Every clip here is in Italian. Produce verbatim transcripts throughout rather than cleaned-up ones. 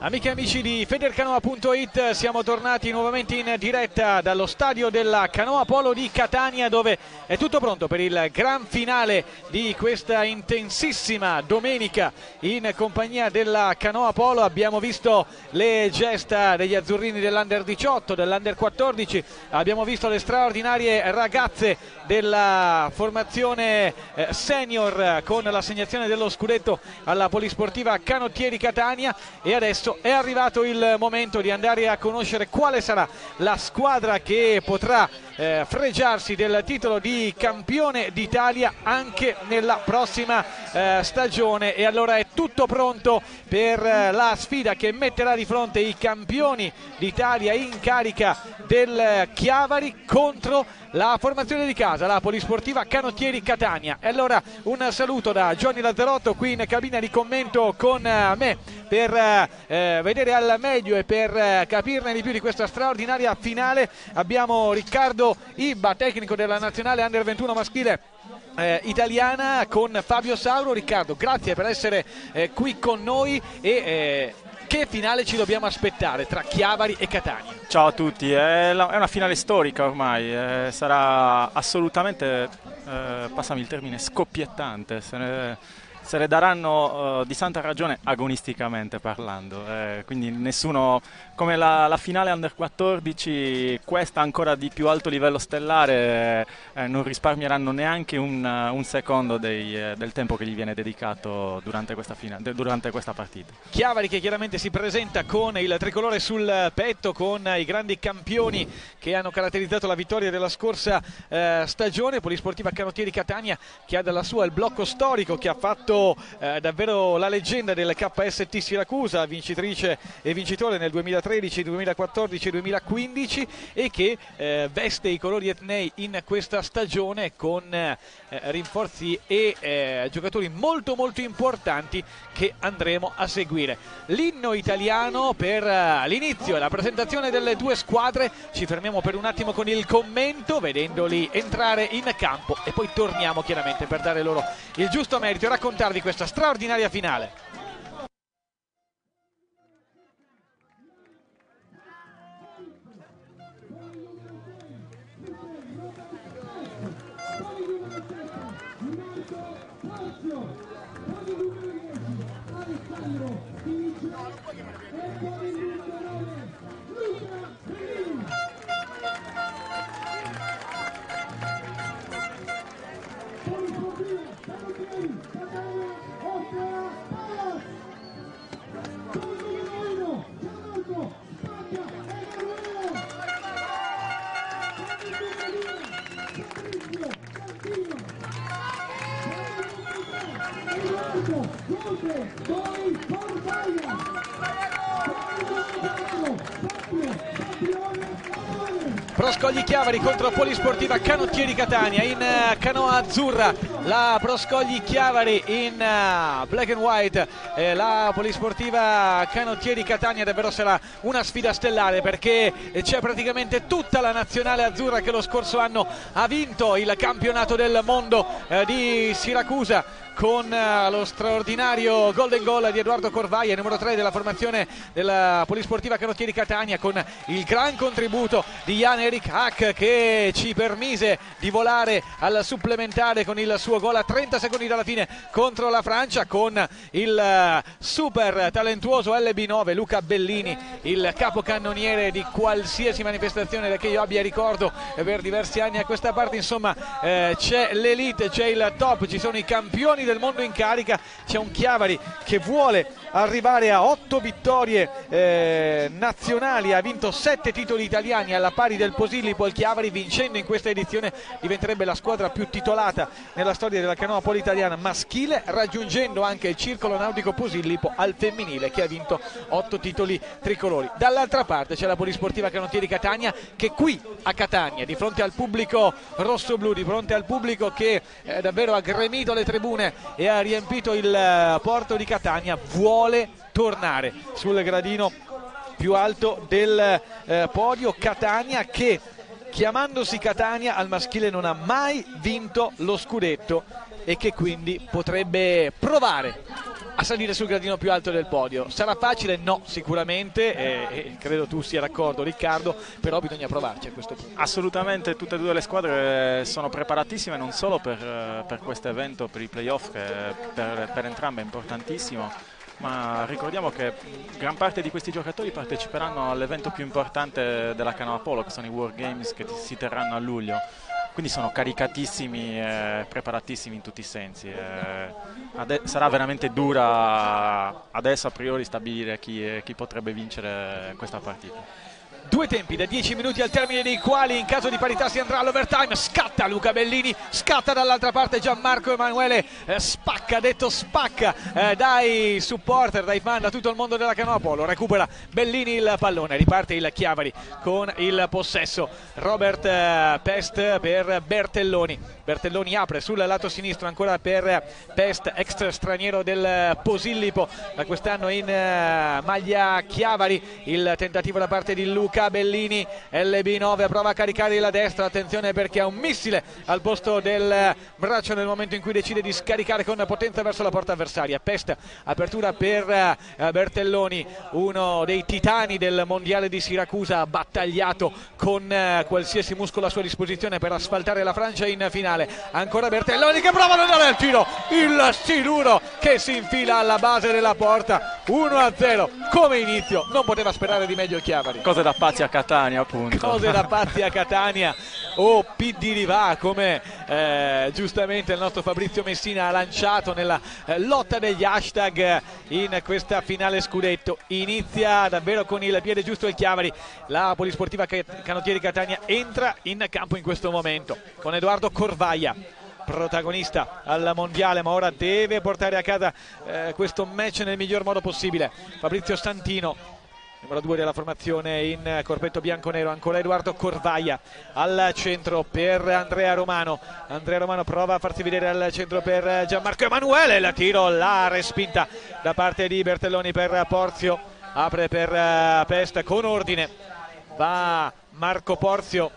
Amiche e amici di Federcanoa punto it, siamo tornati nuovamente in diretta dallo stadio della Canoa Polo di Catania, dove è tutto pronto per il gran finale di questa intensissima domenica in compagnia della Canoa Polo. Abbiamo visto le gesta degli azzurrini dell'Under diciotto, dell'Under quattordici, abbiamo visto le straordinarie ragazze della formazione senior con l'assegnazione dello scudetto alla Polisportiva Canottieri Catania, e adesso è arrivato il momento di andare a conoscere quale sarà la squadra che potrà eh, fregiarsi del titolo di campione d'Italia anche nella prossima eh, stagione. E allora è tutto pronto per eh, la sfida che metterà di fronte i campioni d'Italia in carica del Chiavari contro la formazione di casa, la Polisportiva Canottieri Catania. E allora un saluto da Giovanni Lazzarotto qui in cabina di commento con me per eh, vedere al meglio e per eh, capirne di più di questa straordinaria finale. Abbiamo Riccardo Ibba, tecnico della nazionale Under ventuno maschile Eh, italiana, con Fabio Sauro. Riccardo, grazie per essere eh, qui con noi e eh, che finale ci dobbiamo aspettare tra Chiavari e Catania? Ciao a tutti, è, la, è una finale storica ormai, eh, sarà assolutamente, eh, passami il termine, scoppiettante, se ne, se ne daranno uh, di santa ragione agonisticamente parlando, eh, quindi nessuno, come la, la finale Under quattordici, questa ancora di più alto livello stellare, eh, non risparmieranno neanche un, un secondo dei, eh, del tempo che gli viene dedicato durante questa, finale, durante questa partita. Chiavari che chiaramente si presenta con il tricolore sul petto, con i grandi campioni che hanno caratterizzato la vittoria della scorsa eh, stagione. Polisportiva Canottieri Catania che ha dalla sua il blocco storico che ha fatto Eh, davvero la leggenda del K S T Siracusa, vincitrice e vincitore nel duemilatredici, duemilaquattordici e duemilaquindici, e che eh, veste i colori etnei in questa stagione con eh, rinforzi e eh, giocatori molto molto importanti che andremo a seguire. L'inno italiano per uh, l'inizio e la presentazione delle due squadre. Ci fermiamo per un attimo con il commento, vedendoli entrare in campo, e poi torniamo chiaramente per dare loro il giusto merito e raccontarvi questa straordinaria finale. Proscogli Chiavari contro Polisportiva Canottieri Catania in uh, canoa azzurra, la Proscogli Chiavari in uh, black and white, eh, la Polisportiva Canottieri Catania. Davvero sarà una sfida stellare, perché c'è praticamente tutta la nazionale azzurra che lo scorso anno ha vinto il campionato del mondo eh, di Siracusa, con uh, lo straordinario golden goal di Edoardo Corvaia, numero tre della formazione della Polisportiva Canottieri Catania, con il gran contributo di Jan Erik Hack, che ci permise di volare al supplementare con il suo gol a trenta secondi dalla fine contro la Francia, con il uh, super talentuoso L B nove Luca Bellini, il capocannoniere di qualsiasi manifestazione che io abbia ricordo per diversi anni a questa parte. Insomma, eh, c'è l'elite, c'è il top, ci sono i campioni del mondo in carica, c'è un Chiavari che vuole arrivare a otto vittorie eh, nazionali, ha vinto sette titoli italiani alla pari del Posillipo. Il Chiavari, vincendo in questa edizione, diventerebbe la squadra più titolata nella storia della canoa polo italiana maschile, raggiungendo anche il Circolo Nautico Posillipo al femminile, che ha vinto otto titoli tricolori. Dall'altra parte c'è la Polisportiva Canottieri Catania, che qui a Catania, di fronte al pubblico rossoblu, di fronte al pubblico che eh, davvero ha gremito le tribune e ha riempito il porto di Catania, vuole tornare sul gradino più alto del eh, podio. Catania che, chiamandosi Catania, al maschile non ha mai vinto lo scudetto e che quindi potrebbe provare a salire sul gradino più alto del podio. Sarà facile? No, sicuramente, e, e credo tu sia d'accordo Riccardo, però bisogna provarci a questo punto. Assolutamente, tutte e due le squadre sono preparatissime non solo per, per questo evento, per i playoff, che per, per entrambe è importantissimo, ma ricordiamo che gran parte di questi giocatori parteciperanno all'evento più importante della Canoa Polo, che sono i World Games, che si terranno a luglio. Quindi sono caricatissimi e preparatissimi in tutti i sensi. Eh, sarà veramente dura adesso a priori stabilire chi, chi potrebbe vincere questa partita. Due tempi da dieci minuti al termine dei quali in caso di parità si andrà all'overtime. Scatta Luca Bellini, scatta dall'altra parte Gianmarco Emanuele, eh, spacca, detto spacca eh, dai supporter, dai fan, da tutto il mondo della Canoa Polo. Recupera Bellini il pallone, riparte il Chiavari con il possesso. Robert eh, Pest per Bertelloni, Bertelloni apre sul lato sinistro ancora per Pest, ex straniero del Posillipo, da quest'anno in eh, maglia Chiavari. Il tentativo da parte di Luca Bellini, L B nove prova a caricare la destra, attenzione perché ha un missile al posto del braccio nel momento in cui decide di scaricare con potenza verso la porta avversaria. Pest, apertura per uh, Bertelloni, uno dei titani del mondiale di Siracusa, battagliato con uh, qualsiasi muscolo a sua disposizione per asfaltare la Francia in finale. Ancora Bertelloni che prova ad andare al tiro, il siluro che si infila alla base della porta. Uno a zero come inizio, non poteva sperare di meglio Chiavari. Cose da pazzi a Catania, appunto. Cose da pazzi a Catania, o P di Rivà, come eh, giustamente il nostro Fabrizio Messina ha lanciato nella eh, lotta degli hashtag in questa finale scudetto. Inizia davvero con il piede giusto il Chiavari. La Polisportiva Canottieri Catania entra in campo in questo momento con Edoardo Corvaia, protagonista al mondiale, ma ora deve portare a casa eh, questo match nel miglior modo possibile. Fabrizio Santino, numero due della formazione in corpetto bianco-nero, ancora Edoardo Corvaia al centro per Andrea Romano. Andrea Romano prova a farsi vedere al centro per Gianmarco Emanuele, la tiro, la respinta da parte di Bertelloni per Porzio, apre per Pest con ordine, va Marco Porzio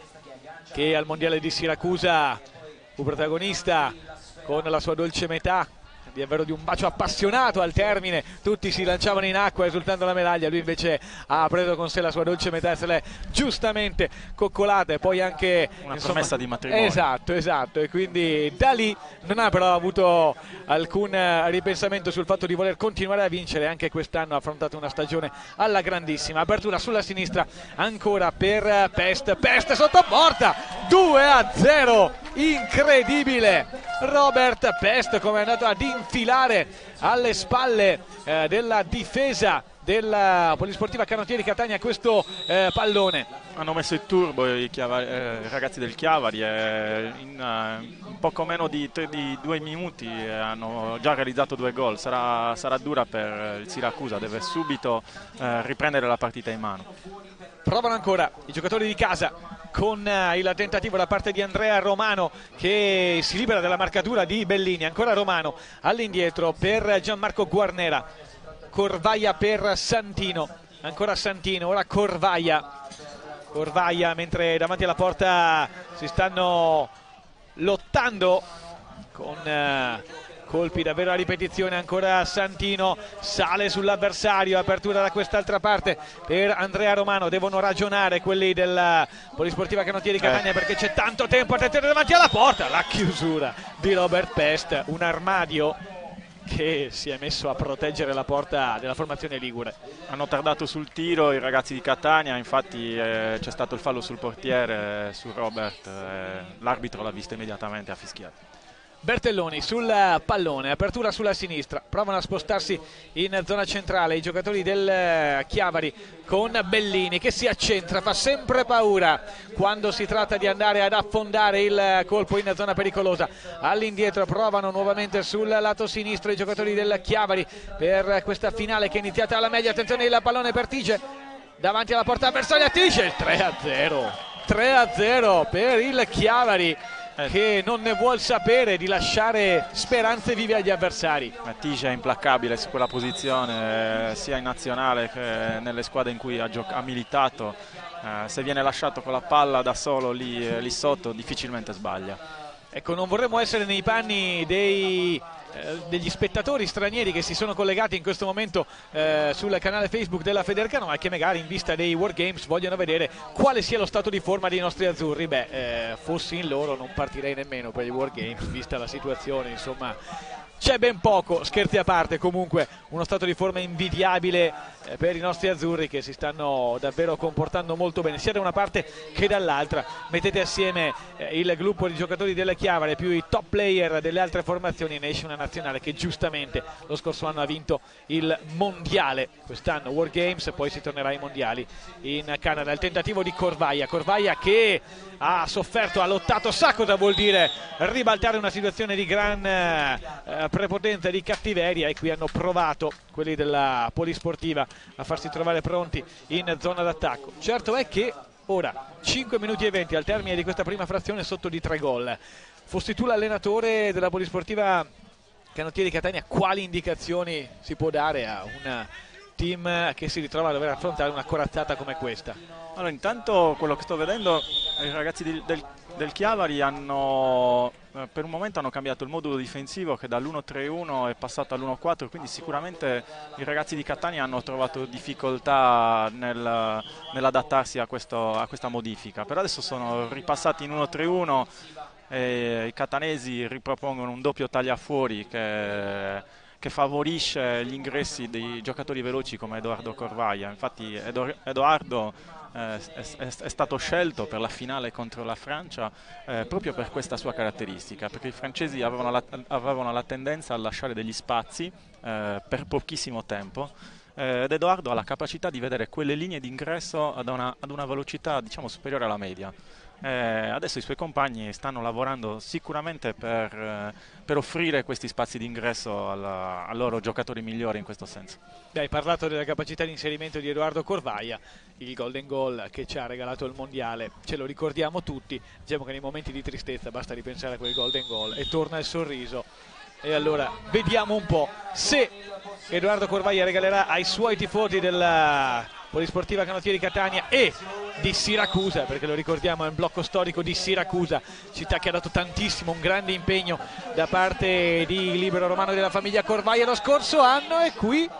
che al mondiale di Siracusa fu protagonista con la sua dolce metà, di davvero di un bacio appassionato al termine, tutti si lanciavano in acqua esultando la medaglia, lui invece ha preso con sé la sua dolce metà e se l'è giustamente coccolata, e poi anche una insomma, promessa di matrimonio. Esatto, esatto, e quindi da lì non ha però avuto alcun ripensamento sul fatto di voler continuare a vincere. Anche quest'anno ha affrontato una stagione alla grandissima. Apertura sulla sinistra ancora per Pest, Pest sotto porta, due a zero, incredibile. Robert Pest come è andato ad infilare alle spalle eh, della difesa della Polisportiva Canottieri Catania questo eh, pallone. Hanno messo il turbo i, Chiavari, eh, i ragazzi del Chiavari e in uh, poco meno di, di due minuti eh, hanno già realizzato due gol. Sarà, sarà dura per il Siracusa, deve subito eh, riprendere la partita in mano. Provano ancora i giocatori di casa con uh, il tentativo da parte di Andrea Romano che si libera dalla marcatura di Bellini. Ancora Romano all'indietro per Gianmarco Guarnera, Corvaia per Santino, ancora Santino, ora Corvaia. Corvaia mentre davanti alla porta si stanno lottando con uh, colpi davvero a ripetizione. Ancora Santino sale sull'avversario, apertura da quest'altra parte per Andrea Romano. Devono ragionare quelli della Polisportiva Canottieri Catania eh. perché c'è tanto tempo. Attenzione davanti alla porta, la chiusura di Robert Pest, un armadio che si è messo a proteggere la porta della formazione ligure. Hanno tardato sul tiro i ragazzi di Catania, infatti eh, c'è stato il fallo sul portiere, eh, su Robert, eh, l'arbitro l'ha visto immediatamente e ha fischiato. Bertelloni sul pallone, apertura sulla sinistra, provano a spostarsi in zona centrale i giocatori del Chiavari con Bellini che si accentra, fa sempre paura quando si tratta di andare ad affondare il colpo in zona pericolosa. All'indietro provano nuovamente sul lato sinistro i giocatori del Chiavari per questa finale che è iniziata alla media. Attenzione, il pallone per Tige davanti alla porta avversaria, Tige, tre a zero, tre a zero per il Chiavari che non ne vuol sapere di lasciare speranze vive agli avversari. Tige è implacabile su quella posizione, eh, sia in nazionale che nelle squadre in cui ha, ha militato. Eh, se viene lasciato con la palla da solo lì, eh, lì sotto difficilmente sbaglia. Ecco, non vorremmo essere nei panni dei eh, degli spettatori stranieri che si sono collegati in questo momento eh, sul canale Facebook della Federcanoa e che magari in vista dei World Games vogliono vedere quale sia lo stato di forma dei nostri azzurri. Beh, eh, fossi in loro non partirei nemmeno per i World Games, vista la situazione, insomma c'è ben poco, scherzi a parte. Comunque uno stato di forma invidiabile eh, per i nostri azzurri, che si stanno davvero comportando molto bene sia da una parte che dall'altra. Mettete assieme eh, il gruppo di giocatori della Chiavari più i top player delle altre formazioni e ne esce una nazionale che giustamente lo scorso anno ha vinto il mondiale, quest'anno World Games, poi si tornerà ai mondiali in Canada. Il tentativo di Corvaia, Corvaia che ha sofferto, ha lottato, sa cosa vuol dire ribaltare una situazione di gran eh, prepotenza, di cattiveria, e qui hanno provato quelli della Polisportiva a farsi trovare pronti in zona d'attacco. Certo è che ora cinque minuti e venti al termine di questa prima frazione sotto di tre gol. Fossi tu l'allenatore della Polisportiva Canottieri Catania, quali indicazioni si può dare a un team che si ritrova a dover affrontare una corazzata come questa? Allora, intanto quello che sto vedendo, i ragazzi di, del, del Chiavari hanno eh, per un momento hanno cambiato il modulo difensivo, che dall'uno tre uno è passato all'uno quattro, quindi sicuramente i ragazzi di Catania hanno trovato difficoltà nel, nell'adattarsi a, questo, a questa modifica. Per adesso sono ripassati in uno tre uno e i catanesi ripropongono un doppio tagliafuori che che favorisce gli ingressi dei giocatori veloci come Edoardo Corvaia. Infatti Edoardo eh, è, è, è stato scelto per la finale contro la Francia eh, proprio per questa sua caratteristica, perché i francesi avevano la, avevano la tendenza a lasciare degli spazi eh, per pochissimo tempo, eh, ed Edoardo ha la capacità di vedere quelle linee di ingresso ad una, ad una velocità, diciamo, superiore alla media. Eh, adesso i suoi compagni stanno lavorando sicuramente per, eh, per offrire questi spazi di ingresso al loro giocatori migliori in questo senso. Beh, hai parlato della capacità di inserimento di Edoardo Corvaia, il golden goal che ci ha regalato il mondiale, ce lo ricordiamo tutti. Diciamo che nei momenti di tristezza basta ripensare a quel golden goal e torna il sorriso. E allora vediamo un po' se Edoardo Corvaia regalerà ai suoi tifosi della Polisportiva Canottieri Catania e di Siracusa, perché lo ricordiamo è un blocco storico di Siracusa, città che ha dato tantissimo, un grande impegno da parte di libero romano della famiglia Corvaia lo scorso anno, e qui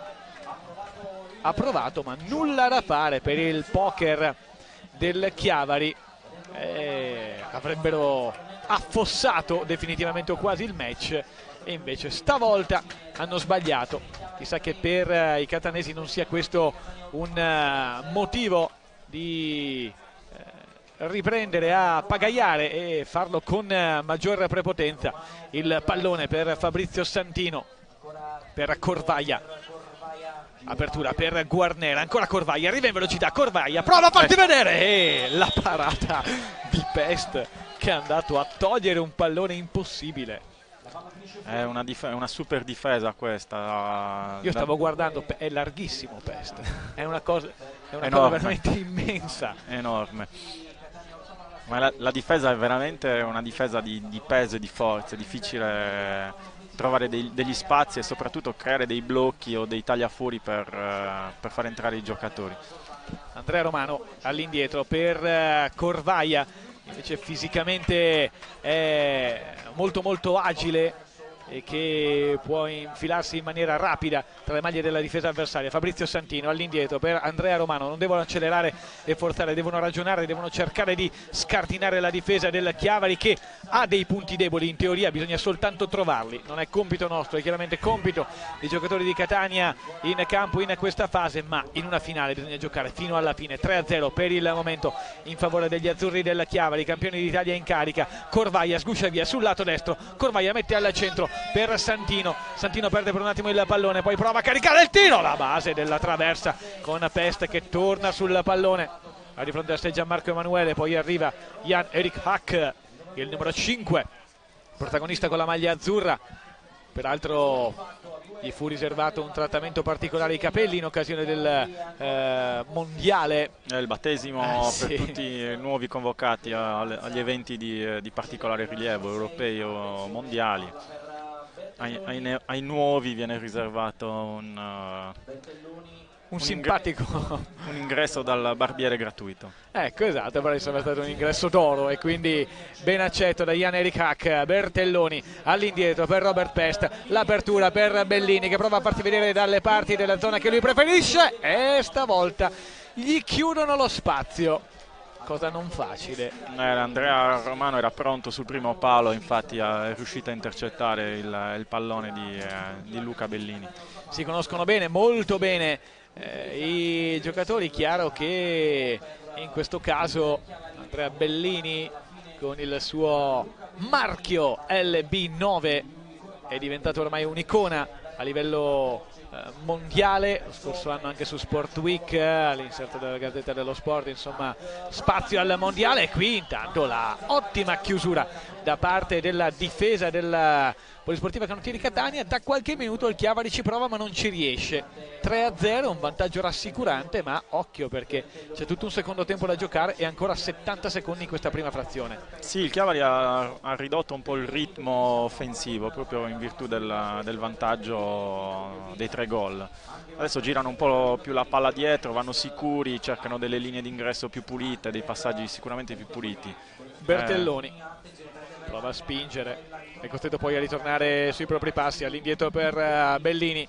ha provato ma nulla da fare per il poker del Chiavari. Eh, avrebbero affossato definitivamente o quasi il match, e invece stavolta hanno sbagliato. Chissà che per uh, i catanesi non sia questo un uh, motivo di uh, riprendere a pagaiare e farlo con uh, maggior prepotenza. Il pallone per Fabrizio Santino, per Corvaia, apertura per Guarnera, ancora Corvaia, arriva in velocità, Corvaia prova a farti vedere, e la parata di Pest che è andato a togliere un pallone impossibile. È una, una super difesa questa. Io stavo guardando, è larghissimo Pest, è una cosa, è una cosa veramente immensa. Enorme. Ma la, la difesa è veramente una difesa di, di peso e di forza, è difficile trovare dei, degli spazi e soprattutto creare dei blocchi o dei tagliafuori per, uh, per far entrare i giocatori. Andrea Romano all'indietro per uh, Corvaia, invece fisicamente è molto molto agile e che può infilarsi in maniera rapida tra le maglie della difesa avversaria. Fabrizio Santino all'indietro per Andrea Romano, non devono accelerare e forzare, devono ragionare, devono cercare di scardinare la difesa del Chiavari, che ha dei punti deboli, in teoria bisogna soltanto trovarli, non è compito nostro, è chiaramente compito dei giocatori di Catania in campo in questa fase, ma in una finale bisogna giocare fino alla fine. Tre a zero per il momento in favore degli azzurri del Chiavari, campioni d'Italia in carica. Corvaia sguscia via sul lato destro, Corvaia mette al centro per Santino, Santino perde per un attimo il pallone, poi prova a caricare il tiro, la base della traversa con Pest che torna sul pallone, a di fronte a sé Gianmarco Emanuele, poi arriva Jan Erik Hack, il numero cinque, protagonista con la maglia azzurra. Peraltro gli fu riservato un trattamento particolare ai capelli in occasione del eh, mondiale, è il battesimo eh, sì. per tutti i nuovi convocati agli eventi di, di particolare rilievo, europei o mondiali. Ai, ai, ai nuovi viene riservato un, uh, un simpatico un ingresso dal barbiere gratuito. Ecco, esatto, però sarebbe stato un ingresso d'oro e quindi ben accetto da Jan-Erik Hack. Bertelloni all'indietro per Robert Pest, l'apertura per Bellini che prova a farsi vedere dalle parti della zona che lui preferisce e stavolta gli chiudono lo spazio, cosa non facile. Eh, Andrea Romano era pronto sul primo palo, infatti è riuscito a intercettare il, il pallone di, eh, di Luca Bellini. Si conoscono bene, molto bene eh, i giocatori, chiaro che in questo caso Andrea Bellini con il suo marchio L B nove è diventato ormai un'icona a livello eh, mondiale, lo scorso anno anche su Sport Week eh, all'inserto della Gazzetta dello Sport, insomma spazio al mondiale. E qui intanto la ottima chiusura da parte della difesa della Polisportiva Canottieri Catania. Da qualche minuto il Chiavari ci prova ma non ci riesce. Tre a zero, un vantaggio rassicurante, ma occhio perché c'è tutto un secondo tempo da giocare e ancora settanta secondi in questa prima frazione. Sì, il Chiavari ha, ha ridotto un po' il ritmo offensivo proprio in virtù del, del vantaggio dei tre gol. Adesso girano un po' più la palla dietro, vanno sicuri, cercano delle linee d'ingresso più pulite, dei passaggi sicuramente più puliti. Bertelloni eh. prova a spingere, è costretto poi a ritornare sui propri passi, all'indietro per uh, Bellini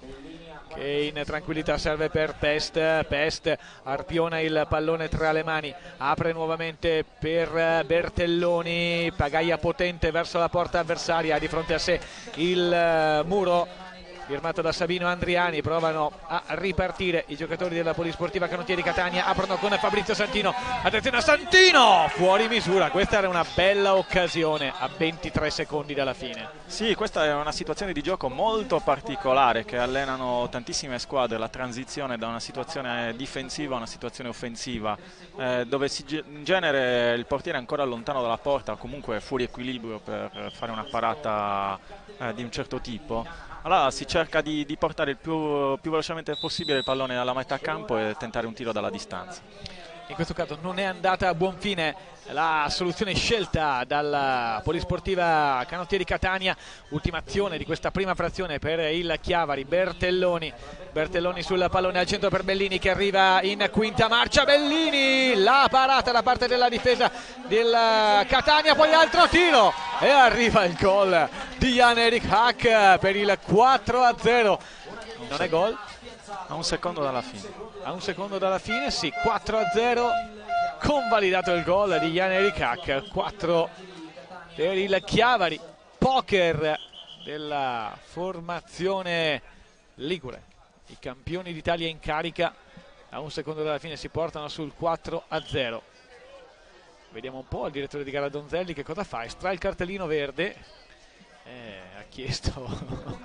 che in tranquillità serve per Pest. Pest arpiona il pallone tra le mani, apre nuovamente per uh, Bertelloni, pagaia potente verso la porta avversaria, di fronte a sé il uh, muro firmato da Sabino Andriani. Provano a ripartire i giocatori della Polisportiva Canottieri Catania, aprono con Fabrizio Santino, attenzione a Santino, fuori misura. Questa era una bella occasione a ventitré secondi dalla fine. Sì, questa è una situazione di gioco molto particolare che allenano tantissime squadre, la transizione da una situazione difensiva a una situazione offensiva, eh, dove si, in genere il portiere è ancora lontano dalla porta, comunque fuori equilibrio per fare una parata eh, di un certo tipo. Allora si cerca di, di portare il più, più velocemente possibile il pallone alla metà campo e tentare un tiro dalla distanza. In questo caso non è andata a buon fine la soluzione scelta dalla Polisportiva Canottieri Catania. Ultima azione di questa prima frazione per il Chiavari. Bertelloni, Bertelloni sul pallone al centro per Bellini che arriva in quinta marcia. Bellini, la parata da parte della difesa del Catania, poi altro tiro e arriva il gol di Jan-Erik Hack per il quattro a zero. Non è gol? A un secondo dalla fine. A un secondo dalla fine, sì, quattro a zero, convalidato il gol di Jan-Erik Hack, quattro per il Chiavari, poker della formazione ligure. I campioni d'Italia in carica, a un secondo dalla fine si portano sul quattro a zero. Vediamo un po' il direttore di gara Donzelli che cosa fa, estrae il cartellino verde, eh, ha chiesto...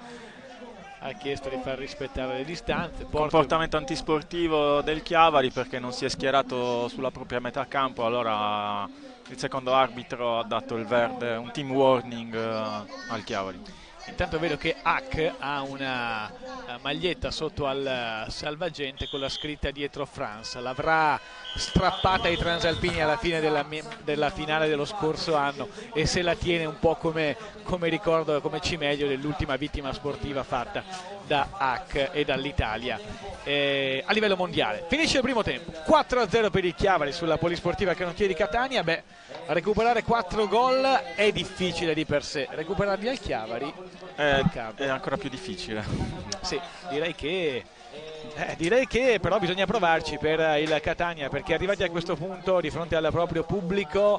ha chiesto di far rispettare le distanze. Porto... comportamento antisportivo del Chiavari perché non si è schierato sulla propria metà campo, allora il secondo arbitro ha dato il verde, un team warning uh, al Chiavari. Intanto vedo che Hack ha una maglietta sotto al salvagente con la scritta dietro France, l'avrà strappata ai transalpini alla fine della, della finale dello scorso anno e se la tiene un po' come, come ricordo, come cimelio dell'ultima vittima sportiva fatta da Hack e dall'Italia eh, a livello mondiale. Finisce il primo tempo, quattro a zero per il Chiavari sulla Polisportiva Canottieri Catania. Beh, a recuperare quattro gol è difficile di per sé, recuperarli al Chiavari è, è ancora più difficile. Sì, direi che eh, direi che però bisogna provarci per il Catania, perché arrivati a questo punto di fronte al proprio pubblico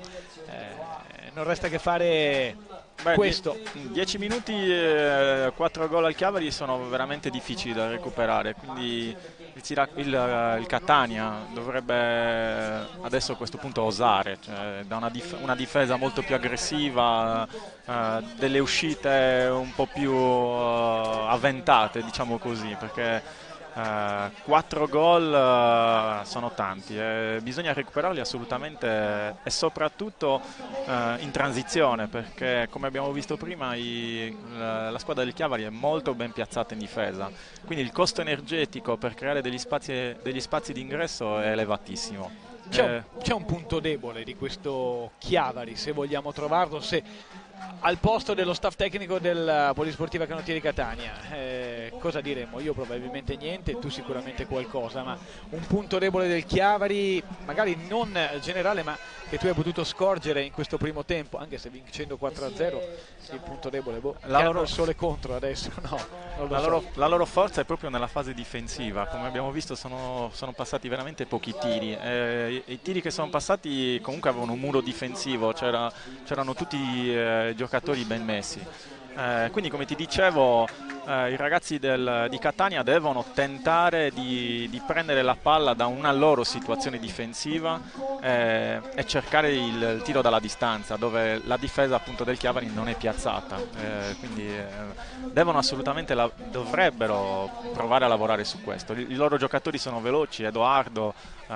eh, non resta che fare Beh, questo. dieci minuti e quattro gol al Chiavari sono veramente difficili da recuperare, quindi il, il, il Catania dovrebbe adesso a questo punto osare, cioè, da una, dif una difesa molto più aggressiva, eh, delle uscite un po' più uh, avventate, diciamo così, perché Uh, quattro gol uh, sono tanti, eh, bisogna recuperarli assolutamente e soprattutto uh, in transizione, perché come abbiamo visto prima i, la, la squadra del Chiavari è molto ben piazzata in difesa, quindi il costo energetico per creare degli spazi, degli spazi di ingresso è elevatissimo. C'è un, un punto debole di questo Chiavari, se vogliamo trovarlo, se al posto dello staff tecnico del Polisportiva Canottieri Catania, eh, cosa diremmo? Io probabilmente niente, tu sicuramente qualcosa, ma un punto debole del Chiavari, magari non generale, ma che tu hai potuto scorgere in questo primo tempo, anche se vincendo quattro a zero il punto debole, boh, la loro il sole contro adesso, no, non lo la, so. loro, la loro forza è proprio nella fase difensiva, come abbiamo visto sono, sono passati veramente pochi tiri, eh, i, i tiri che sono passati comunque avevano un muro difensivo, c'era, c'erano tutti eh, giocatori ben messi, eh, quindi come ti dicevo eh, i ragazzi del, di Catania devono tentare di, di prendere la palla da una loro situazione difensiva eh, e cercare il, il tiro dalla distanza, dove la difesa appunto del Chiavari non è piazzata, eh, quindi eh, devono assolutamente la, dovrebbero provare a lavorare su questo. I, i loro giocatori sono veloci, Edoardo, eh,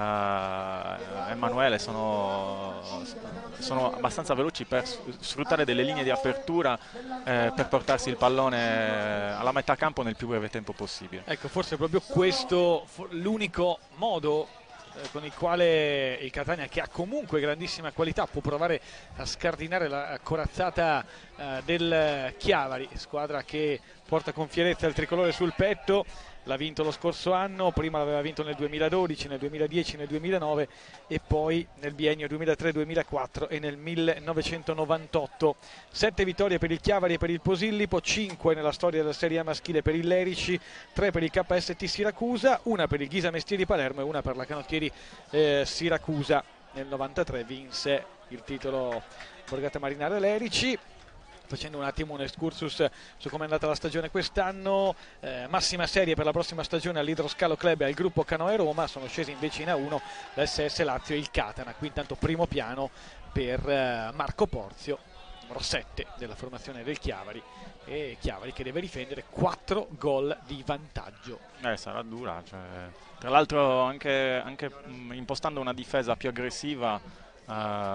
Emanuele sono, sono abbastanza veloci per sfruttare delle linee di apertura eh, per portarsi il pallone alla metà campo nel più breve tempo possibile. Ecco, forse è proprio questo l'unico modo eh, con il quale il Catania, che ha comunque grandissima qualità, può provare a scardinare la corazzata eh, del Chiavari, squadra che porta con fierezza il tricolore sul petto. L'ha vinto lo scorso anno, prima l'aveva vinto nel duemiladodici, nel duemiladieci, nel duemilanove e poi nel biennio duemilatré duemilaquattro e nel millenovecentonovantotto. Sette vittorie per il Chiavari e per il Posillipo, cinque nella storia della Serie A maschile per il Lerici, tre per il K S T Siracusa, una per il Ghisa Mestieri Palermo e una per la Canottieri eh, Siracusa. Nel novantatré vinse il titolo Borgata Marinara Lerici. Facendo un attimo un excursus su come è andata la stagione quest'anno, eh, massima serie per la prossima stagione all'Idroscalo Club e al gruppo Canoe Roma, sono scesi invece in A uno l'S S Lazio e il Catana. Qui intanto primo piano per eh, Marco Porzio, numero sette della formazione del Chiavari, e Chiavari che deve difendere quattro gol di vantaggio. Eh, sarà dura, cioè, tra l'altro anche, anche mh, impostando una difesa più aggressiva Uh,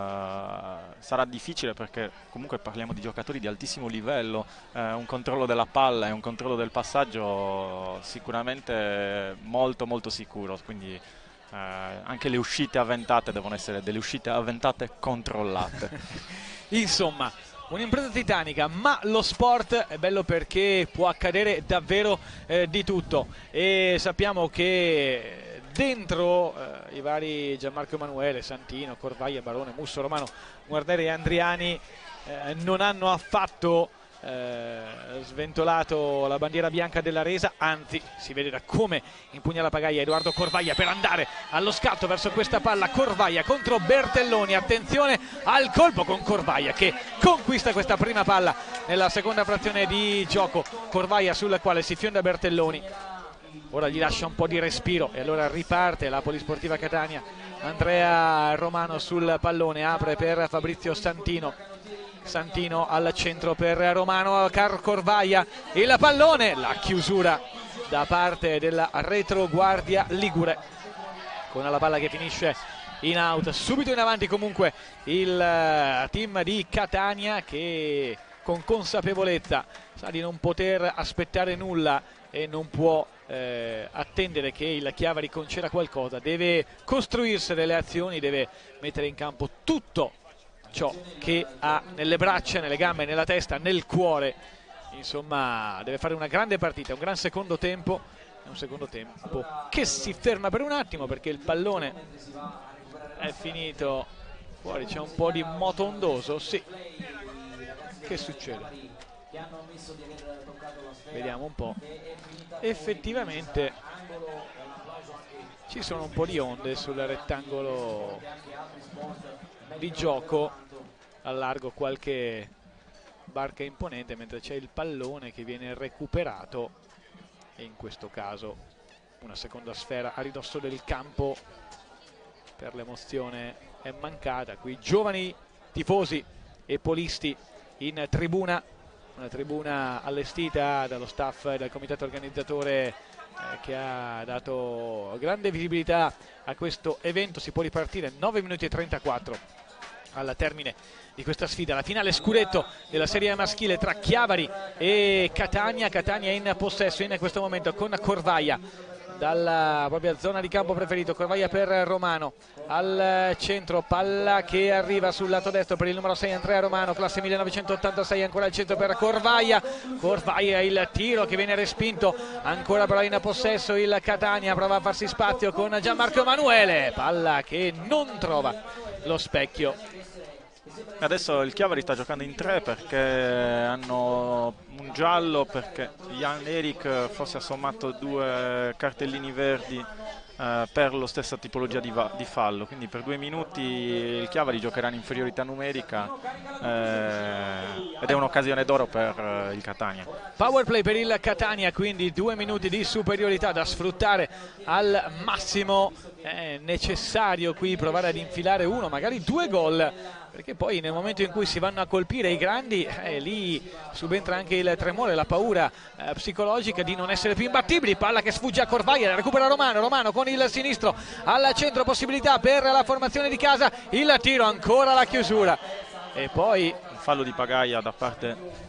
sarà difficile, perché comunque parliamo di giocatori di altissimo livello, uh, un controllo della palla e un controllo del passaggio sicuramente molto molto sicuro, quindi uh, anche le uscite avventate devono essere delle uscite avventate controllate. Insomma, un'impresa titanica, ma lo sport è bello perché può accadere davvero eh, di tutto, e sappiamo che dentro eh, i vari Gianmarco Emanuele, Santino, Corvaia, Barone, Musso, Romano, Guarneri e Andriani eh, non hanno affatto eh, sventolato la bandiera bianca della resa, anzi si vede da come impugna la pagaia Edoardo Corvaia per andare allo scatto verso questa palla. Corvaia contro Bertelloni, attenzione al colpo con Corvaia che conquista questa prima palla nella seconda frazione di gioco. Corvaia sulla quale si fionda Bertelloni, ora gli lascia un po' di respiro e allora riparte la Polisportiva Catania. Andrea Romano sul pallone, apre per Fabrizio Santino, Santino al centro per Romano, Car Corvaia, il pallone, la chiusura da parte della retroguardia ligure con la palla che finisce in out. Subito in avanti comunque il team di Catania, che con consapevolezza sa di non poter aspettare nulla e non può eh, attendere che il Chiavari conceda qualcosa, deve costruirsi delle azioni, deve mettere in campo tutto ciò che ha nelle braccia, nelle gambe, nella testa, nel cuore. Insomma, deve fare una grande partita, un gran secondo tempo, un secondo tempo che si ferma per un attimo perché il pallone è finito fuori. C'è un po' di moto ondoso, sì. Che succede? Vediamo un po'. Effettivamente ci sono un po' di onde sul rettangolo di gioco, al largo qualche barca imponente, mentre c'è il pallone che viene recuperato e in questo caso una seconda sfera a ridosso del campo per l'emozione è mancata. Qui giovani tifosi e polisti in tribuna, una tribuna allestita dallo staff e dal comitato organizzatore eh, che ha dato grande visibilità a questo evento. Si può ripartire nove minuti e trentaquattro al termine di questa sfida, la finale scudetto della Serie A maschile tra Chiavari e Catania. Catania in possesso in questo momento con Corvaia, dalla propria zona di campo preferito. Corvaia per Romano, al centro, palla che arriva sul lato destro per il numero sei Andrea Romano, classe millenovecentottantasei, ancora al centro per Corvaia. Corvaia, il tiro che viene respinto, ancora però in possesso il Catania, prova a farsi spazio con Gianmarco Emanuele, palla che non trova lo specchio. Adesso il Chiavari sta giocando in tre perché hanno un giallo, perché Jan Erik forse ha sommato due cartellini verdi eh, per la stessa tipologia di, di fallo, quindi per due minuti il Chiavari giocherà in inferiorità numerica eh, ed è un'occasione d'oro per eh, il Catania. Power play per il Catania, quindi due minuti di superiorità da sfruttare al massimo. È necessario qui provare ad infilare uno, magari due gol, perché poi nel momento in cui si vanno a colpire i grandi, eh, lì subentra anche il tremore, la paura eh, psicologica di non essere più imbattibili. Palla che sfugge a Corvaia, recupera Romano, Romano con il sinistro al centro, possibilità per la formazione di casa, il tiro, ancora la chiusura e poi un fallo di Pagaia da parte.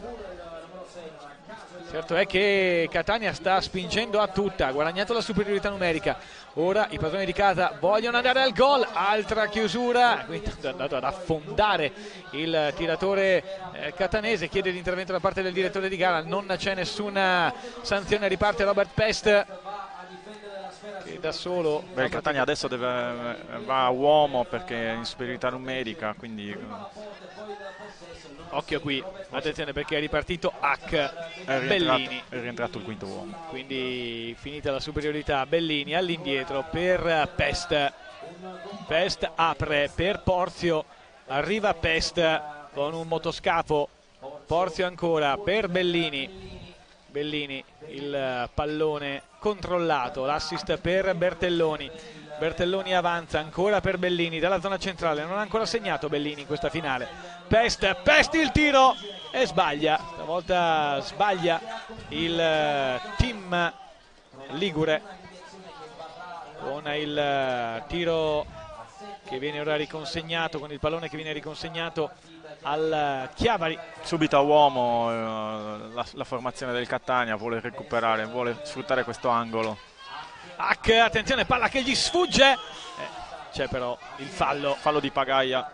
Certo è che Catania sta spingendo a tutta, ha guadagnato la superiorità numerica, ora i padroni di casa vogliono andare al gol, altra chiusura, quindi è andato ad affondare il tiratore eh, catanese, chiede l'intervento da parte del direttore di gara, non c'è nessuna sanzione, riparte Robert Pest che da solo. Beh, il Catania adesso deve, va a uomo perché è in superiorità numerica, quindi occhio qui, attenzione perché è ripartito Hack, è Bellini, è rientrato il quinto uomo, quindi finita la superiorità, Bellini all'indietro per Pest, Pest apre per Porzio, arriva Pest con un motoscafo, Porzio ancora per Bellini, Bellini il pallone controllato, l'assist per Bertelloni, Bertelloni avanza ancora per Bellini dalla zona centrale, non ha ancora segnato Bellini in questa finale. Pest, Pest il tiro e sbaglia, stavolta sbaglia il team ligure con il tiro che viene ora riconsegnato, con il pallone che viene riconsegnato al Chiavari. Subito a uomo eh, la, la formazione del Catania vuole recuperare, vuole sfruttare questo angolo. Hack, attenzione, palla che gli sfugge, eh, c'è però il fallo, fallo di Pagaia.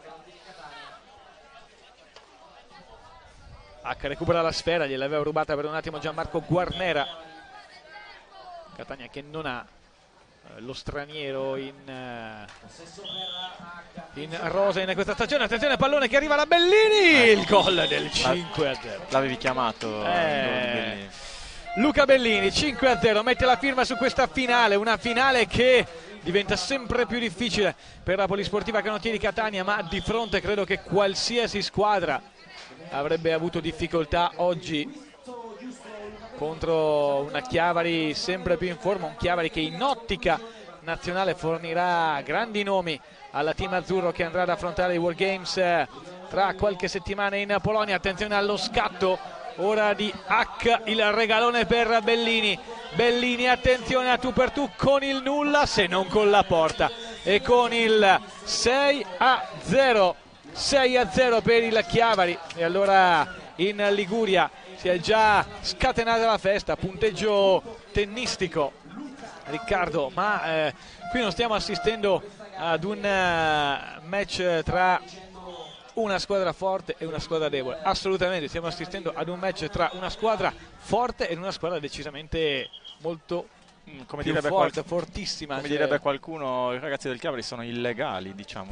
Hack recupera la sfera, gliel'aveva rubata per un attimo Gianmarco Guarnera. Catania che non ha eh, lo straniero in, eh, in rosa in questa stagione. Attenzione, pallone che arriva da Bellini, il gol del cinque a zero. L'avevi chiamato eh, Luca Bellini, cinque a zero, mette la firma su questa finale, una finale che diventa sempre più difficile per la Polisportiva Canottieri Catania, ma di fronte credo che qualsiasi squadra avrebbe avuto difficoltà oggi contro una Chiavari sempre più in forma, un Chiavari che in ottica nazionale fornirà grandi nomi alla team azzurro che andrà ad affrontare i World Games tra qualche settimana in Polonia. Attenzione allo scatto ora di Hack, il regalone per Bellini, Bellini attenzione a tu per tu con il nulla se non con la porta e con il sei a zero, sei a zero per il Chiavari. E allora in Liguria si è già scatenata la festa, punteggio tennistico Riccardo, ma eh, qui non stiamo assistendo ad un uh, match tra una squadra forte e una squadra debole, assolutamente stiamo assistendo ad un match tra una squadra forte e una squadra decisamente molto come più direbbe forte, qual... fortissima. Come cioè... direbbe qualcuno, i ragazzi del Chiavari sono illegali, diciamo.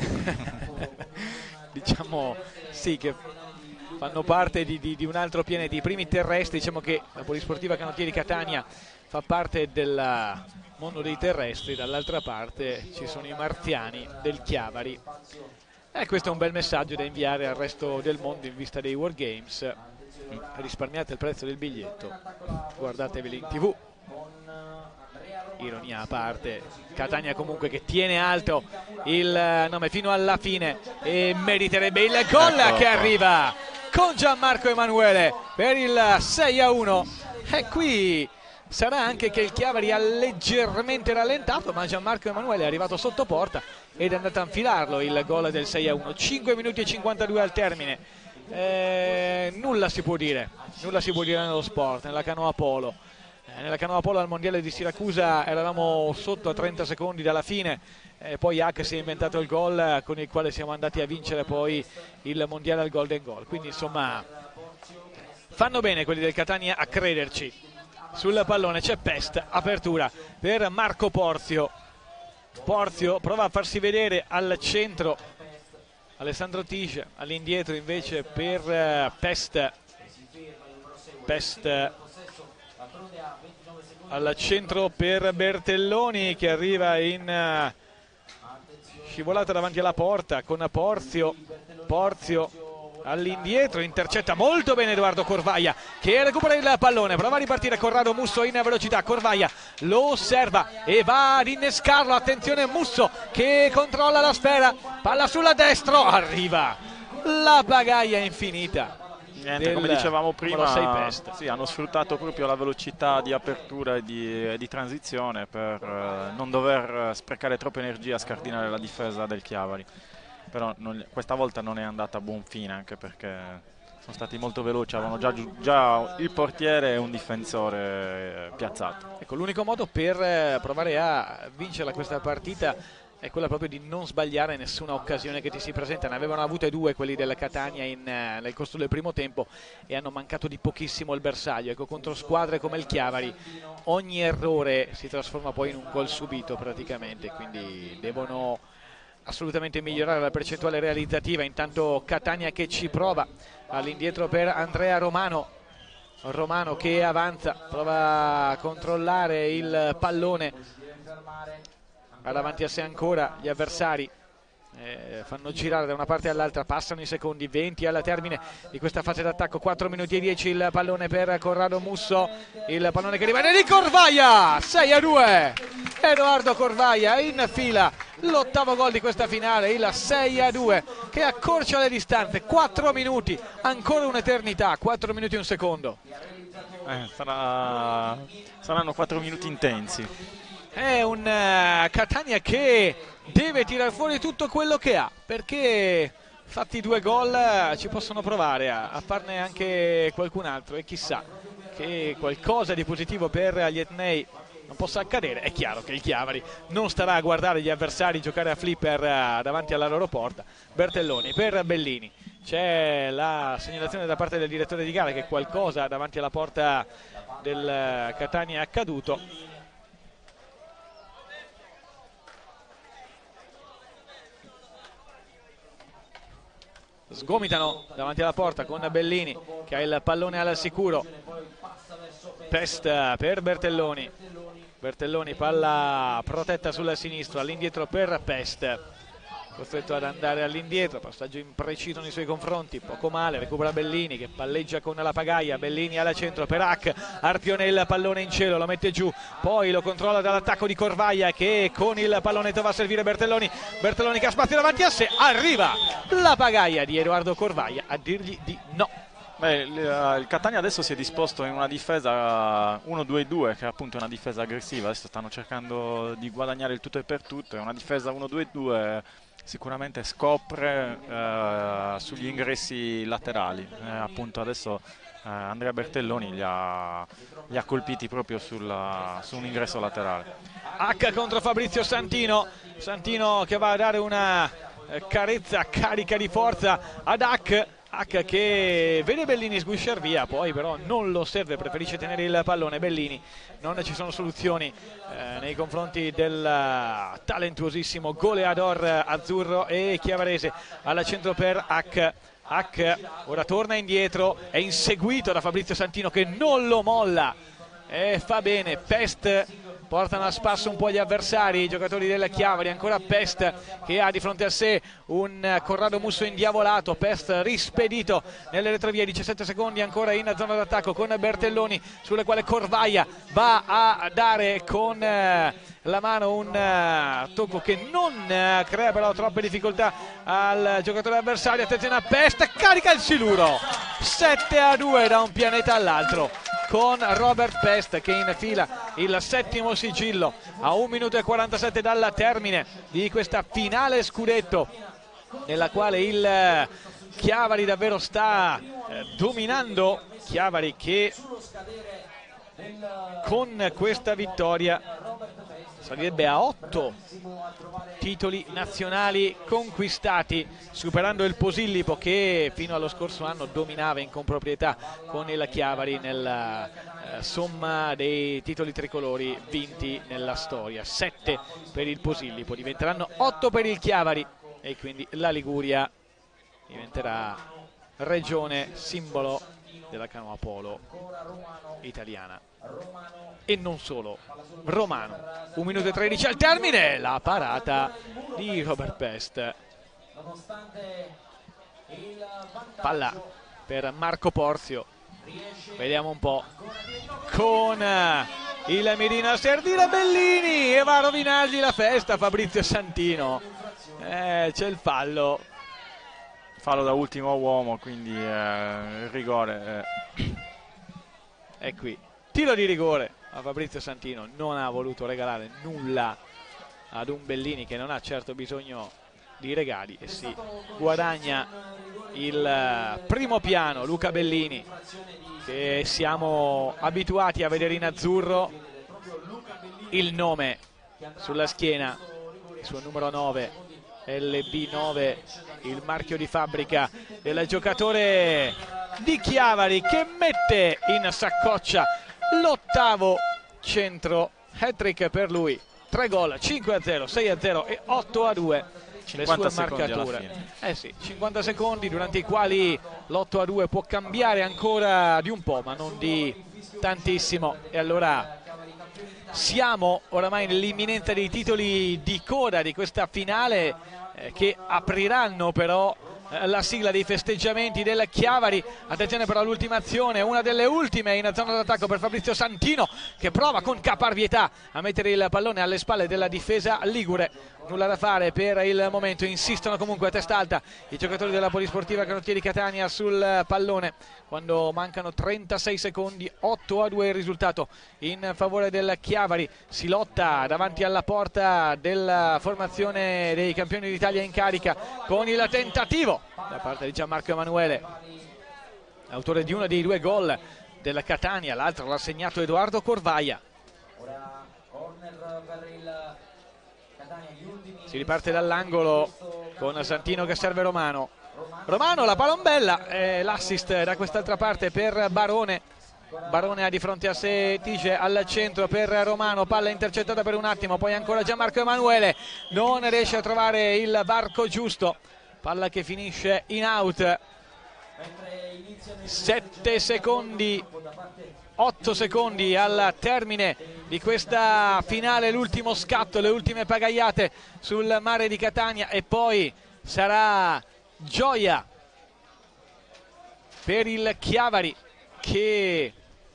Diciamo sì, che fanno parte di, di, di un altro pianeta, i primi terrestri. Diciamo che la Polisportiva Canottieri Catania fa parte del mondo dei terrestri, dall'altra parte ci sono i marziani del Chiavari. E questo è un bel messaggio da inviare al resto del mondo in vista dei World Games. Risparmiate il prezzo del biglietto, guardateveli in tv. Ironia a parte, Catania comunque che tiene alto il nome fino alla fine e meriterebbe il gol ecco che arriva con Gianmarco Emanuele per il sei a uno. E qui sarà anche che il Chiavari ha leggermente rallentato, ma Gianmarco Emanuele è arrivato sotto porta ed è andato a infilarlo il gol del sei a uno. cinque minuti e cinquantadue al termine. Eh, nulla si può dire, nulla si può dire nello sport, nella canoa polo. nella canoa polo al mondiale di Siracusa eravamo sotto a trenta secondi dalla fine, e poi Hack si è inventato il gol con il quale siamo andati a vincere poi il mondiale al Golden Goal. Quindi insomma fanno bene quelli del Catania a crederci. Sul pallone c'è Pest, apertura per Marco Porzio. Porzio prova a farsi vedere al centro, Alessandro Tiscia, all'indietro invece per Pest. Pest al centro per Bertelloni che arriva in scivolata davanti alla porta con Porzio. Porzio all'indietro, intercetta molto bene Edoardo Corvaia che recupera il pallone, prova a ripartire Corrado Musso in velocità. Corvaia lo osserva e va ad innescarlo, attenzione Musso che controlla la sfera, palla sulla destra, arriva la pagaia infinita. Niente, come dicevamo prima, sì, hanno sfruttato proprio la velocità di apertura e di, di transizione per eh, non dover sprecare troppa energia a scardinare la difesa del Chiavari. Però non, questa volta non è andata a buon fine, anche perché sono stati molto veloci, avevano già, già il portiere e un difensore eh, piazzato. Ecco, l'unico modo per eh, provare a vincere questa partita è quella proprio di non sbagliare nessuna occasione che ti si presenta. Ne avevano avute due quelli del Catania in, eh, nel corso del primo tempo e hanno mancato di pochissimo il bersaglio. Ecco, contro squadre come il Chiavari ogni errore si trasforma poi in un gol subito praticamente, quindi devono assolutamente migliorare la percentuale realizzativa. Intanto Catania che ci prova all'indietro per Andrea Romano. Romano che avanza, prova a controllare il pallone, ha davanti a sé ancora gli avversari, eh, fanno girare da una parte all'altra, passano i secondi, venti alla termine di questa fase d'attacco, quattro minuti e dieci, il pallone per Corrado Musso, il pallone che rimane di Corvaia, sei a due, Edoardo Corvaia infila l'ottavo gol di questa finale, il sei a due che accorcia le distanze, quattro minuti, ancora un'eternità, quattro minuti e un secondo. Eh, sarà... saranno quattro minuti intensi. È un uh, Catania che deve tirare fuori tutto quello che ha, perché fatti due gol ci possono provare a, a farne anche qualcun altro e chissà che qualcosa di positivo per gli etnei non possa accadere. È chiaro che il Chiavari non starà a guardare gli avversari giocare a flipper uh, davanti alla loro porta. Bertelloni per Bellini, c'è la segnalazione da parte del direttore di gara che qualcosa davanti alla porta del Catania è accaduto. Sgomitano davanti alla porta con Bellini che ha il pallone al sicuro. Pest per Bertelloni, Bertelloni palla protetta sul sinistro, all'indietro per Pest, costretto ad andare all'indietro, passaggio impreciso nei suoi confronti, poco male, recupera Bellini che palleggia con la pagaia, Bellini al centro per Hack, Arpione il pallone in cielo, lo mette giù, poi lo controlla dall'attacco di Corvaia che con il pallone trova a servire Bertelloni, Bertelloni che ha spazio davanti a sé, arriva la pagaia di Edoardo Corvaia a dirgli di no. Beh, il Catania adesso si è disposto in una difesa uno due due che è appunto una difesa aggressiva, adesso stanno cercando di guadagnare il tutto e per tutto, è una difesa uno due due, sicuramente scopre eh, sugli ingressi laterali, eh, appunto adesso eh, Andrea Bertelloni li ha, li ha colpiti proprio sulla, su un ingresso laterale. H contro Fabrizio Santino, Santino che va a dare una eh, carezza carica di forza ad H. H che vede Bellini sguisciar via, poi però non lo serve, preferisce tenere il pallone. Bellini, non ci sono soluzioni eh, nei confronti del talentuosissimo goleador azzurro e chiavarese. Al centro per H. H ora torna indietro, è inseguito da Fabrizio Santino che non lo molla e fa bene. Pest portano a spasso un po' gli avversari, i giocatori del Chiavari, ancora Pest che ha di fronte a sé un Corrado Musso indiavolato, Pest rispedito nelle retrovie, diciassette secondi ancora in zona d'attacco con Bertelloni sulle quale Corvaia va a dare con la mano un tocco che non crea però troppe difficoltà al giocatore avversario. Attenzione a Pest, carica il siluro, sette a due da un pianeta all'altro con Robert Pest che infila il settimo sigillo a un minuto e quarantasette dal termine di questa finale scudetto nella quale il Chiavari davvero sta eh, dominando. Chiavari che con questa vittoria salirebbe a otto titoli nazionali conquistati, superando il Posillipo che fino allo scorso anno dominava in comproprietà con il Chiavari nella eh, somma dei titoli tricolori vinti nella storia. Sette per il Posillipo, diventeranno otto per il Chiavari e quindi la Liguria diventerà regione simbolo della canoa polo italiana e non solo romano. Un minuto e tredici al termine, la parata di Robert Pest, palla per Marco Porzio, vediamo un po' con il mirino a Serdina Bellini e va a rovinargli la festa Fabrizio Santino. Eh, c'è il fallo fallo da ultimo uomo, quindi eh, il rigore eh. È qui, tiro di rigore a Fabrizio Santino, non ha voluto regalare nulla ad un Bellini che non ha certo bisogno di regali e si guadagna il primo piano Luca Bellini, che siamo abituati a vedere in azzurro, il nome sulla schiena, il suo numero nove, L B nove, il marchio di fabbrica del giocatore di Chiavari, che mette in saccoccia l'ottavo centro, hat-trick per lui, tre gol, cinque a zero, sei a zero e otto a due le sue marcature. Eh sì, cinquanta secondi durante i quali l'otto a due può cambiare ancora di un po', ma non di tantissimo. E allora siamo oramai nell'imminenza dei titoli di coda di questa finale, eh, che apriranno però eh, la sigla dei festeggiamenti del Chiavari. Attenzione però all'ultima azione, una delle ultime in zona d'attacco per Fabrizio Santino, che prova con caparbietà a mettere il pallone alle spalle della difesa ligure. Nulla da fare per il momento, insistono comunque a testa alta i giocatori della Polisportiva Canottieri Catania sul pallone quando mancano trentasei secondi. Otto a due il risultato in favore del Chiavari. Si lotta davanti alla porta della formazione dei campioni d'Italia in carica con il tentativo da parte di Gianmarco Emanuele, autore di uno dei due gol della Catania, l'altro l'ha segnato Edoardo Corvaia. Si riparte dall'angolo con Santino che serve Romano. Romano, la palombella, eh, l'assist da quest'altra parte per Barone. Barone ha di fronte a sé Tige al centro per Romano, palla intercettata per un attimo, poi ancora Gianmarco Emanuele, non riesce a trovare il varco giusto, palla che finisce in out. Sette secondi, otto secondi al termine di questa finale, l'ultimo scatto, le ultime pagaiate sul mare di Catania e poi sarà gioia per il Chiavari che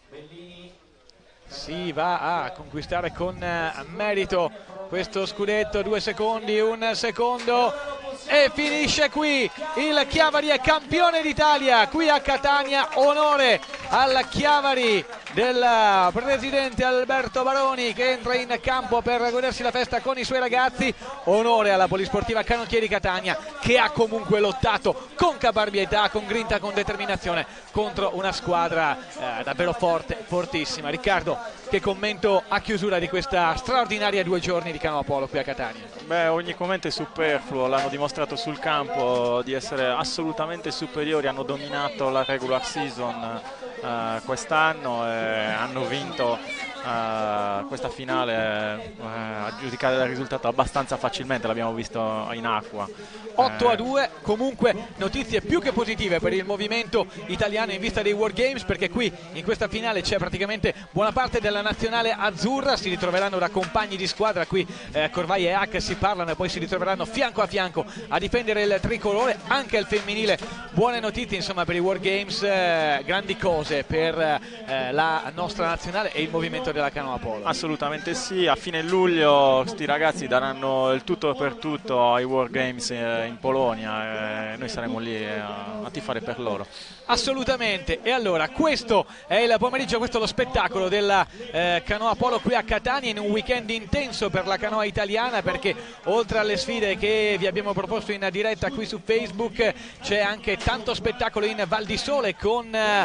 si va a conquistare con merito questo scudetto. Due secondi, un secondo e finisce qui. Il Chiavari è campione d'Italia qui a Catania. Onore al Chiavari del presidente Alberto Baroni, che entra in campo per godersi la festa con i suoi ragazzi. Onore alla Polisportiva Canottieri Catania, che ha comunque lottato con caparbietà, con grinta, con determinazione contro una squadra eh, davvero forte, fortissima. Riccardo, che commento a chiusura di questa straordinaria due giorni di canoa polo qui a Catania? Beh, ogni commento è superfluo, l'hanno dimostrato sul campo di essere assolutamente superiori, hanno dominato la regular season eh, quest'anno e hanno vinto uh, questa finale uh, a giudicare dal risultato abbastanza facilmente, l'abbiamo visto in acqua. otto a due, comunque notizie più che positive per il movimento italiano in vista dei World Games, perché qui in questa finale c'è praticamente buona parte della nazionale azzurra. Si ritroveranno da compagni di squadra qui, eh, Corvaia e Hack si parlano e poi si ritroveranno fianco a fianco a difendere il tricolore, anche il femminile. Buone notizie insomma per i World Games, eh, grandi cose per eh, la nostra nazionale e il movimento della canoa polo. Assolutamente sì, a fine luglio sti ragazzi daranno il tutto per tutto ai World Games eh, in Polonia e noi saremo lì a, a tifare per loro. Assolutamente. E allora questo è il pomeriggio, questo è lo spettacolo della eh, canoa polo qui a Catania, in un weekend intenso per la canoa italiana, perché oltre alle sfide che vi abbiamo proposto in diretta qui su Facebook c'è anche tanto spettacolo in Val di Sole con eh, le sfide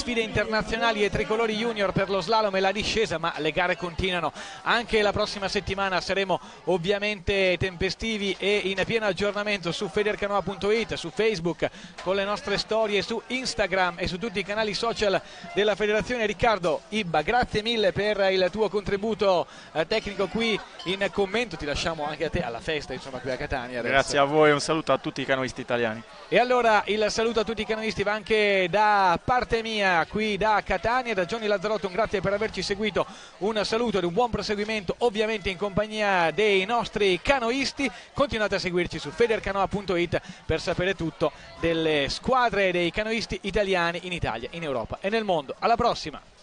sfide internazionali e tricolori junior per lo slalom e la discesa, ma le gare continuano. Anche la prossima settimana saremo ovviamente tempestivi e in pieno aggiornamento su federcanoa punto it, su Facebook, con le nostre storie, su Instagram e su tutti i canali social della federazione. Riccardo Ibba, grazie mille per il tuo contributo eh, tecnico qui in commento. Ti lasciamo anche a te alla festa, insomma, qui a Catania adesso. Grazie a voi, un saluto a tutti i canoisti italiani. E allora il saluto a tutti i canoisti va anche da parte mia qui da Catania, da Johnny Lazzarotto, un grazie per averci seguito, un saluto ed un buon proseguimento ovviamente in compagnia dei nostri canoisti. Continuate a seguirci su federcanoa punto it per sapere tutto delle squadre dei canoisti italiani in Italia, in Europa e nel mondo. Alla prossima!